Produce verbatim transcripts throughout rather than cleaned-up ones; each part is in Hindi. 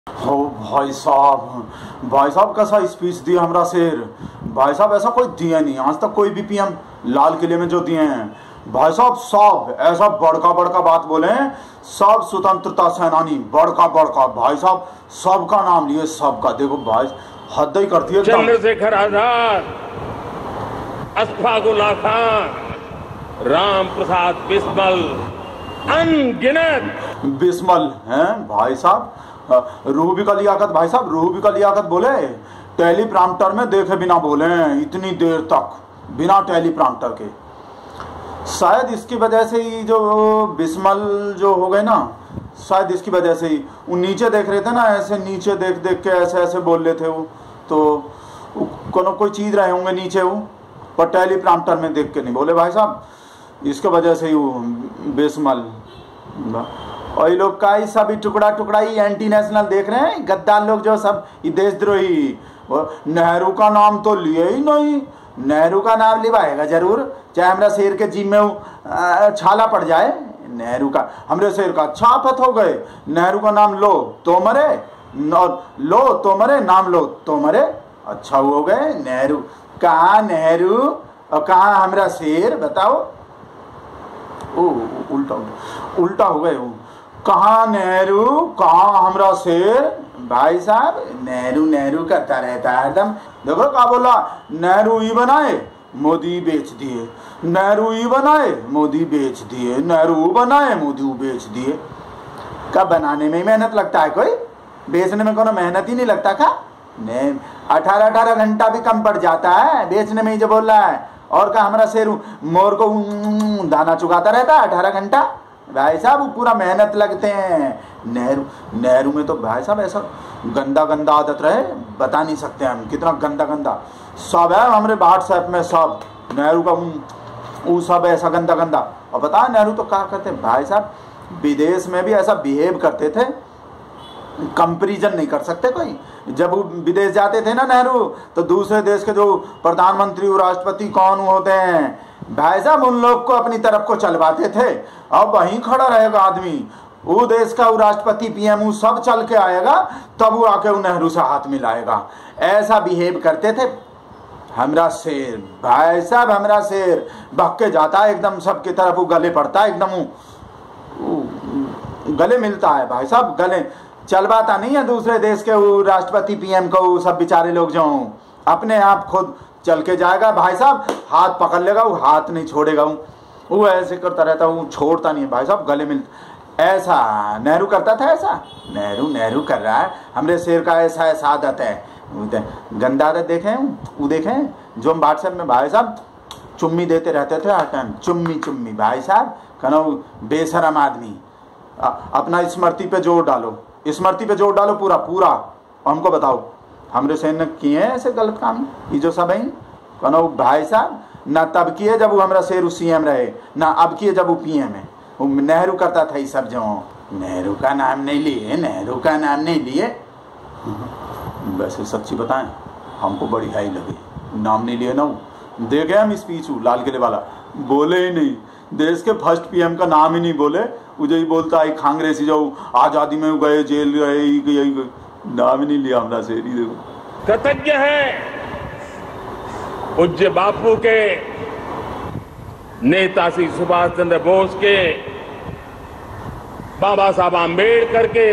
हो भाई साहब, भाई साहब कैसा स्पीच दिया हमरा शेर। भाई साहब ऐसा कोई दिया नहीं आज तक, कोई भी पीएम लाल किले में जो दिए हैं। भाई साहब सब ऐसा बड़का बड़का बात बोले, सब स्वतंत्रता सेनानी बड़का बड़का, भाई साहब सबका नाम लिए, सबका। देखो भाई हद ही करती है। चंद्रशेखर आजाद, अशफाक उल्लाह खान, राम प्रसाद बिस्मल, अनगिनत बिस्मल हैं भाई साहब। रूह भी का लियाकत, भाई साहब रूह भी का लियाकत बोले, टेलीप्रॉम्प्टर में देखे बिना बोले इतनी देर तक, बिना टेलीप्रॉम्प्टर के। शायद इसकी वजह से ही जो बिस्मल जो हो गए ना, शायद इसकी वजह से ही वो नीचे देख रहे थे ना, ऐसे नीचे देख देख के ऐसे ऐसे बोल रहे थे वो, तो कोनो कोई चीज रहे होंगे नीचे वो, पर टेलीप्रॉम्प्टर में देख के नहीं बोले भाई साहब। इसके वजह से ही वो बिस्मल। और ये लोग का ही सब टुकड़ा टुकड़ा ही एंटी नेशनल देख रहे हैं, गद्दार लोग जो सब देशद्रोही। नेहरू का नाम तो लिए ही नहीं, नेहरू का नाम लिवाएगा जरूर, चाहे हमारा शेर के जिम में छाला पड़ जाए। नेहरू का, हमारे शेर का छापत हो गए, नेहरू का नाम लो तो मरे, लो तो मरे, नाम लो तो मरे। अच्छा हो गए नेहरू, कहाँ नेहरू और कहाँ हमारा शेर, बताओ। ओ उल्टा उल्टा हो गए, कहाँ नेहरू कहाँ हमरा शेर। भाई साहब नेहरू नेहरू करता रहता है एकदम। देखो क्या बोला, नेहरू ही बनाए मोदी बेच दिए, नेहरू ही बनाए मोदी बेच दिए, नेहरू बनाए मोदी बेच दिए। कब बनाने में ही मेहनत लगता है, कोई बेचने में कोनो मेहनत ही नहीं लगता का। नहीं, अठारह अठारह घंटा भी कम पड़ जाता है बेचने में ही जो बोल रहा है। और का हमारा शेर मोर को दाना चुगाता रहता है अठारह घंटा। भाई साहब पूरा मेहनत लगते हैं। नेहरू नेहरू में तो भाई साहब ऐसा गंदा गंदा आदत रहे, बता नहीं सकते हम कितना गंदा गंदा सब है हमारे व्हाट्सएप में, सब नेहरू का वो सब ऐसा गंदा गंदा। और बता नेहरू तो क्या करते भाई साहब, विदेश में भी ऐसा बिहेव करते थे, कंपेरिजन नहीं कर सकते कोई। जब वो विदेश जाते थे ना नेहरू, तो दूसरे देश के जो प्रधानमंत्री और राष्ट्रपति कौन होते हैं भाई साहब, उन लोग को अपनी तरफ को चलवाते थे। अब वहीं खड़ा रहेगा आदमी, वो देश का वो राष्ट्रपति पीएम वो सब चल के आएगा, तब वो आके वो नेहरू से हाथ मिलाएगा। ऐसा बिहेव करते थे हमरा शेर। भाई साहब हमरा शेर भग के जाता है एकदम सबकी तरफ, वो गले पड़ता है एकदम, वो गले मिलता है भाई साहब, गले चलवाता नहीं है दूसरे देश के वो राष्ट्रपति पीएम को। वो सब बेचारे लोग जो अपने आप खुद चल के जाएगा भाई साहब, हाथ पकड़ लेगा, वो हाथ नहीं छोड़ेगा, वो ऐसे करता रहता, वो छोड़ता नहीं है भाई साहब, गले मिल। ऐसा नेहरू करता था, ऐसा नेहरू नेहरू कर रहा है। हमरे शेर का ऐसा ऐसा आदत है, गंदा आदत देखें वो देखें जो हम व्हाट्सएप में भाई साहब चुम्मी देते रहते थे हर टाइम, चुम्मी चुम्मी। भाई साहब कहना बेशरम आदमी। अपना स्मृति पे जोर डालो, स्मृति पे जोर डालो पूरा पूरा। हमको बताओ हमरे शेर ने किए ऐसे गलत काम ये जो सब है कहना भाई साहब, ना तब किए जब वो हमारा शेर सीएम रहे, ना अब किए जब वो पीएम है। वो नेहरू करता था ये सब जो, नेहरू का नाम नहीं लिए, नेहरू का नाम नहीं लिए। वैसे सच्ची बताएं हमको बड़ी हाई लगी, नाम नहीं लिए ना। देखे हम स्पीच लाल किले वाला, बोले ही नहीं, देश के फर्स्ट पीएम का नाम ही नहीं बोले। मुझे ही बोलता है कांग्रेसी जो आजादी में गए, जेल गए, यही नाम ही नहीं लिया हमारा शेर। ही देखो कृतज्ञ है पूज्य बापू के, नेताजी सुभाष चंद्र बोस के, बाबा साहब आम्बेडकर के,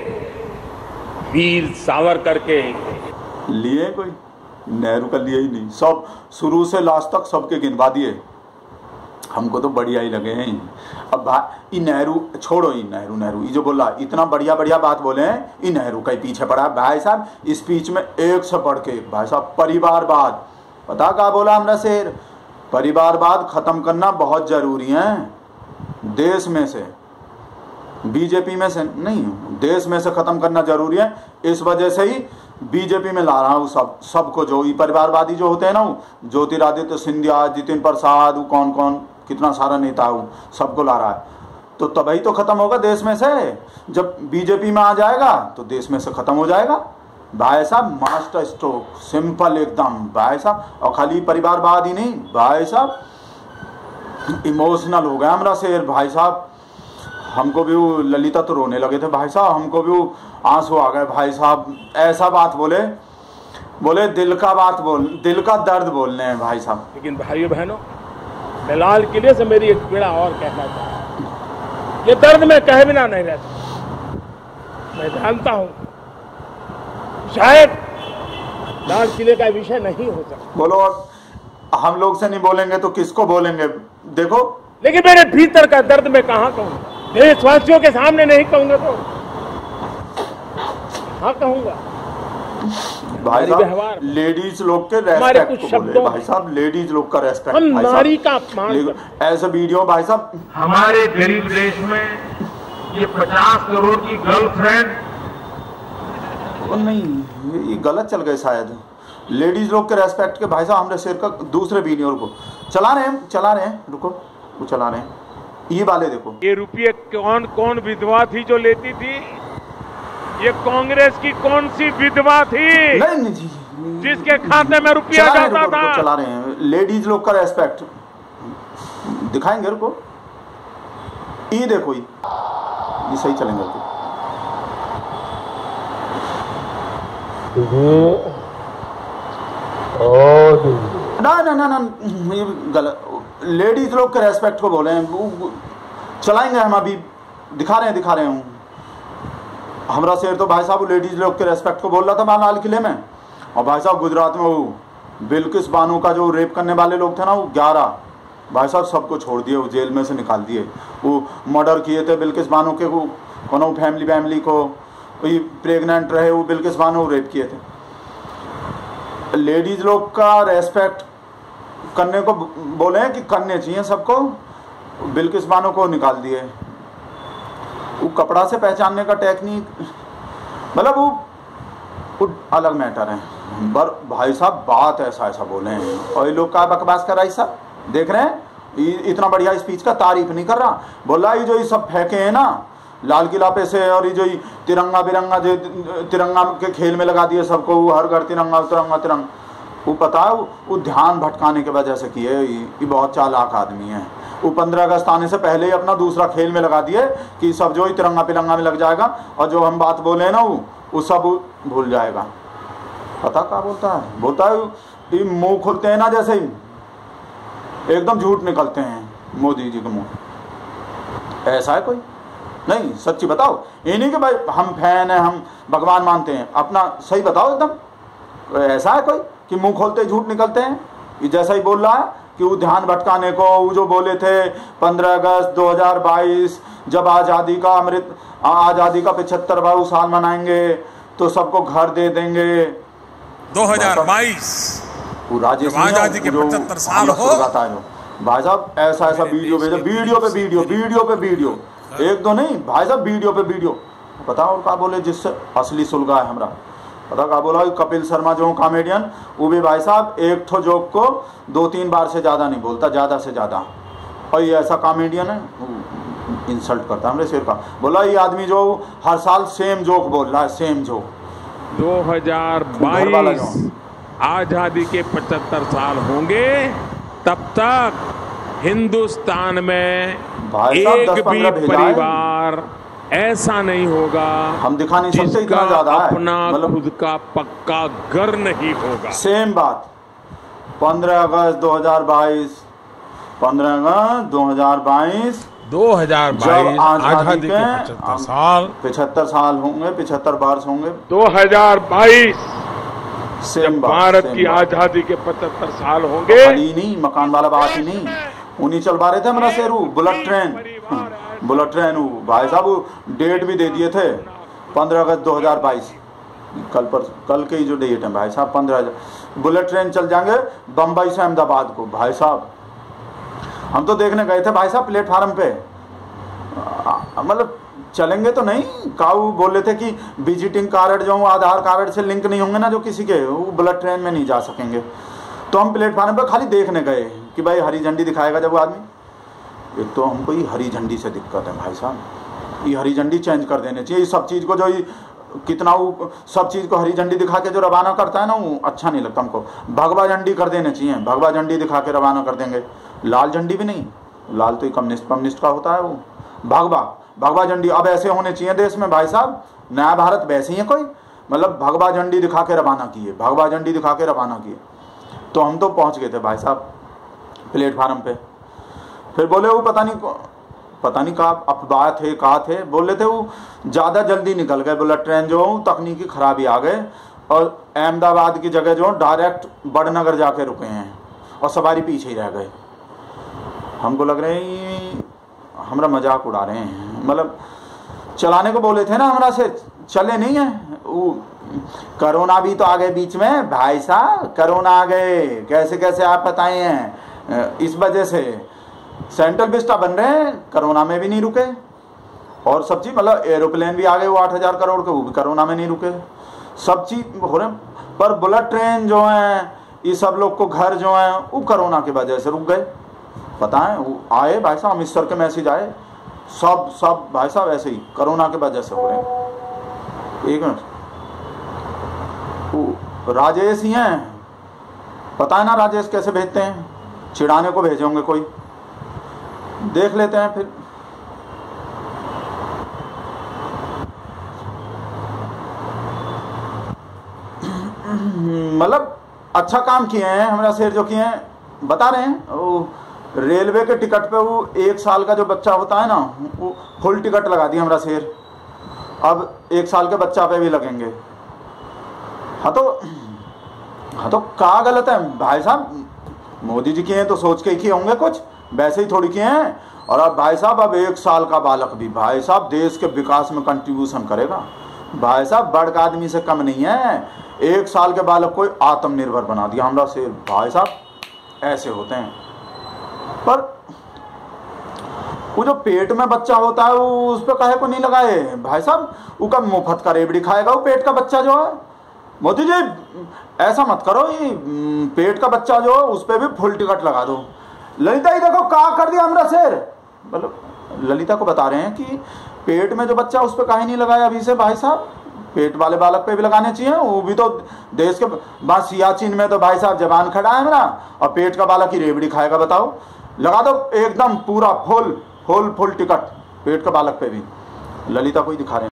वीर सावरकर के। लिए कोई नेहरू का लिए ही नहीं, सब शुरू से लास्ट तक सबके गिनवा दिए। हमको तो बढ़िया ही लगे हैं। अब भाई नेहरू छोड़ो, ही नेहरू नेहरू ये जो बोला इतना बढ़िया बढ़िया बात बोले हैं, ये नेहरू का ही पीछे पड़ा भाई साहब। स्पीच में एक से बढ़ के भाई साहब परिवारवाद, पता क्या बोला हमरा शेर, परिवारवाद खत्म करना बहुत जरूरी है देश में से, बीजेपी में से नहीं, देश में से खत्म करना जरूरी है। इस वजह से ही बीजेपी में ला रहा हूँ सब सबको, जो ये परिवारवादी जो होते हैं ना, ज्योतिरादित्य सिंधिया, जितिन प्रसाद, वो कौन कौन कितना सारा नेता हो, सबको ला रहा है। तो तभी तो खत्म होगा देश में से, जब बीजेपी में आ जाएगा तो देश में से खत्म हो जाएगा भाई साहब। मास्टर स्ट्रोक, सिंपल एकदम भाई साहब। और खाली परिवारवाद ही नहीं भाई साहब, इमोशनल हो गया हमारा शेर भाई साहब। हमको भी वो ललिता तो रोने लगे थे भाई साहब, हमको भी वो आंसू आ गए भाई साहब। ऐसा बात बोले, बोले दिल का बात बोल, दिल का दर्द बोलने हैं भाई साहब। लेकिन भाइयों बहनों, मैं लाल किले से मेरी एक पीड़ा और कहना चाहता हूं। ये दर्द मैं कहे बिना नहीं रहता। मैं जानता हूं शायद लाल किले का विषय नहीं हो सकता। बोलो, हम लोग से नहीं बोलेंगे तो किसको बोलेंगे? देखो, लेकिन मेरे भीतर का दर्द मैं कहां कहूंगा? देशवासियों के सामने नहीं कहूंगा तो कहां कहूंगा? भाई साहब, लेडीज लोग के रेस्पेक्ट को बोले भाई साहब, लेडीज लोग का रेस्पेक्ट। हम नारी का अपमान। ऐसे वीडियो भाई साहब, हमारे गरीब देश में ये पचास करोड़ की गर्लफ्रेंड नहीं, ये गलत चल गए शायद। लेडीज लोग के रेस्पेक्ट के भाई साहब, हमने शेयर का दूसरे वीडियो को चला रहे हैं, चला रहे हैं, रुको, वो चला रहे हैं, ये वाले देखो। ये रुपये कौन कौन विधवा थी जो लेती थी? ये कांग्रेस की कौन सी विधवा थी? नहीं नहीं जी, जिसके खाते में रुपया जाता रुको, था? रुको, चला रहे हैं, लेडीज लोग का रेस्पेक्ट दिखाएंगे, रुको, ये देखो, ये ये सही चलेंगे, रुको। ना ना ना ना, ये गलत। लेडीज लोग के रेस्पेक्ट को बोले हैं, चलाएंगे हम, अभी दिखा रहे हैं, दिखा रहे हूँ। हमारा शेर तो भाई साहब लेडीज लोग के रेस्पेक्ट को बोल रहा था लाल किले में। और भाई साहब गुजरात में वो बिल्किस बानो का जो रेप करने वाले लोग थे ना, वो ग्यारह भाई साहब सबको छोड़ दिए, वो जेल में से निकाल दिए। वो मर्डर किए थे बिल्किस बानो के, वो कोनो फैमिली फैमिली को, वही प्रेग्नेंट रहे वो बिल्किस बानो, रेप किए थे। लेडीज लोग का रेस्पेक्ट करने को बोले हैं कि करने चाहिए सबको, बिल्किस बानो को निकाल दिए। वो कपड़ा से पहचानने का टेक्निक, मतलब वो, वो अलग मैटर है। पर भाई साहब बात ऐसा ऐसा बोले हैं, और ये लोग का बकवास कर रहा है साहब, देख रहे हैं, इतना बढ़िया स्पीच का तारीफ नहीं कर रहा। बोला ये जो ये सब फेंके हैं ना लाल किला पे से, और ये जो तिरंगा बिरंगा जो तिरंगा के खेल में लगा दिए सबको, वो हर घर तिरंगा तिरंगा तिरंगा, वो पता है वो ध्यान भटकाने की वजह से किए। ये बहुत चालाक आदमी है। वो पंद्रह अगस्त आने से पहले ही अपना दूसरा खेल में लगा दिए कि सब जो ही तिरंगा पिरंगा में लग जाएगा, और जो हम बात बोले ना वो वो सब भूल जाएगा। पता क्या बोलता है? बोलता है ये मुंह खुलते हैं ना जैसे ही एकदम झूठ निकलते हैं मोदी जी के मुंह। ऐसा है कोई? नहीं, सच्ची बताओ। ये नहीं कि भाई हम फैन हैं, हम भगवान मानते हैं, अपना सही बताओ एकदम। ऐसा है कोई कि मुंह खोलते झूठ निकलते हैं? ये जैसा ही बोल रहा है कि वो ध्यान भटकाने को, वो जो बोले थे पंद्रह अगस्त दो हज़ार बाईस जब आज़ादी का अमृत आज़ादी का पचहत्तरवां साल मनाएंगे तो सबको घर दे देंगे। दो हज़ार बाईस वो राजेश आज़ादी के पचहत्तर साल हो। भाई साहब ऐसा ऐसा वीडियो भेजो, वीडियो पे वीडियो, वीडियो पे वीडियो, एक दो नहीं भाई साहब, वीडियो पे वीडियो। पता और क्या बोले जिससे असली सुलगा है हमारा? पता क्या बोला? कपिल शर्मा जो कॉमेडियन, वो भी भाई साहब एक ठो जोक को दो तीन बार से ज़्यादा नहीं बोलता, ज़्यादा से ज़्यादा। और ये ऐसा कॉमेडियन है, इंसल्ट करता है हमरे शेर का। बोला ये आदमी जो हर साल सेम जोक बोल रहा है, सेम जोक। दो हज़ार बाईस आज़ादी के पचहत्तर साल होंगे, तब तक हिंदुस्तान में एक भी परिवार ऐसा नहीं होगा हम दिखा नहीं सकते इतना ज्यादा है, अपना खुद का पक्का घर नहीं होगा। सेम बात पंद्रह अगस्त दो हज़ार बाईस, पंद्रह अगस्त दो हज़ार बाईस दो हज़ार बाईस आजादी के पचहत्तर साल पचहत्तर साल होंगे, पचहत्तर वर्ष होंगे। दो हज़ार बाईस सेम बात, भारत की आजादी के पचहत्तर साल होंगे। नहीं, मकान वाला बात ही नहीं, उन्हीं चलवा रहे थे हमारा Sheru, bullet train, bullet train. भाई साहब डेट भी दे दिए थे पंद्रह अगस्त दो हज़ार बाईस, कल पर कल के ही जो डेट है भाई साहब, पंद्रह बुलेट ट्रेन चल जाएंगे बम्बई से अहमदाबाद को। भाई साहब हम तो देखने गए थे भाई साहब प्लेटफार्म पे, मतलब चलेंगे तो नहीं, काऊ बोल रहे थे कि विजिटिंग कार्ड जो आधार कार्ड से लिंक नहीं होंगे ना जो किसी के, वो बुलेट ट्रेन में नहीं जा सकेंगे। तो हम प्लेटफार्म पे खाली देखने गए कि भाई हरी झंडी दिखाएगा जब वो आदमी। एक तो हमको ये हरी झंडी से दिक्कत है भाई साहब, ये हरी झंडी चेंज कर देने चाहिए। सब चीज़ को जो कितना वो सब चीज़ को हरी झंडी दिखा के जो रवाना करता है ना, वो अच्छा नहीं लगता हमको। भगवा झंडी कर देने चाहिए, भगवा झंडी दिखा के रवाना कर देंगे। लाल झंडी भी नहीं, लाल तो कम्युनिस्ट कम्युनिस्ट का होता है वो। भगवा भगवा झंडी अब ऐसे होने चाहिए देश में भाई साहब, नया भारत वैसे ही है कोई, मतलब भगवा झंडी दिखा के रवाना किए, भगवा झंडी दिखा के रवाना किए। तो हम तो पहुंच गए थे भाई साहब प्लेटफार्म पे। फिर बोले वो पता नहीं पता नहीं कहा अफवाह थे कहा थे, बोले थे वो ज़्यादा जल्दी निकल गए, बोला ट्रेन जो तकनीकी खराबी आ गए और अहमदाबाद की जगह जो डायरेक्ट बड़नगर जाके रुके हैं और सवारी पीछे ही रह गए। हमको लग रहे हैं हमारा मजाक उड़ा रहे हैं, मतलब चलाने को बोले थे ना हमरा से, चले नहीं है। वो कोरोना भी तो आ गए बीच में भाई साहब, कोरोना आ गए, कैसे कैसे आप बताए हैं, इस वजह से सेंट्रल विस्टा बन रहे हैं, कोरोना में भी नहीं रुके। और सब चीज मतलब एरोप्लेन भी आ गए वो आठ हजार करोड़ के, वो भी कोरोना में नहीं रुके, सब चीज हो रहे। पर बुलेट ट्रेन जो है ये सब लोग को घर जो है वो कोरोना की वजह से रुक गए। पता है वो आए भाई साहब अमृतसर के मैसेज आए, सब सब भाई साहब ऐसे ही कोरोना की वजह से हो रहे। एक मिनट, वो राजेश ही हैं, पता है ना राजेश कैसे भेजते हैं, चिढ़ाने को भेजे होंगे कोई, देख लेते हैं फिर। मतलब अच्छा काम किए हैं हमारा शेर जो किए हैं, बता रहे हैं। वो रेलवे के टिकट पे वो एक साल का जो बच्चा होता है ना वो फुल टिकट लगा दी हमारा शेर, अब एक साल के बच्चा पे भी लगेंगे। हाँ तो हाँ तो क्या गलत है भाई साहब, मोदी जी किए हैं तो सोच के किए होंगे कुछ, वैसे ही थोड़ी किए हैं। और अब भाई साहब अब एक साल का बालक भी भाई साहब देश के विकास में कंट्रीब्यूशन करेगा भाई साहब, बड़ का आदमी से कम नहीं है। एक साल के बालक को आत्मनिर्भर बना दिया हमरा शेर भाई साहब, ऐसे होते हैं। पर वो जो पेट में बच्चा होता है वो उस पर काहे को नहीं लगाए भाई साहब, वो का मुफ्त का रेबड़ी खाएगा वो पेट का बच्चा जो है। मोदी जी ऐसा मत करो, ये पेट का बच्चा जो है उस पर भी फुल टिकट लगा दो। ललिता ही देखो क्या कर दिया हमरा शेर, मतलब ललिता को बता रहे हैं कि पेट में जो बच्चा उस पर काहे नहीं लगाया अभी से भाई साहब, पेट वाले बालक पे भी लगाने चाहिए। वो भी तो देश के बस सियाचिन में तो भाई साहब जवान खड़ा है मेरा, और पेट का बालक ही रेबड़ी खाएगा, बताओ। लगा दो एकदम पूरा फुल फुल फुल टिकट पेट का बालक पे भी। ललिता को ही दिखा रहे हैं।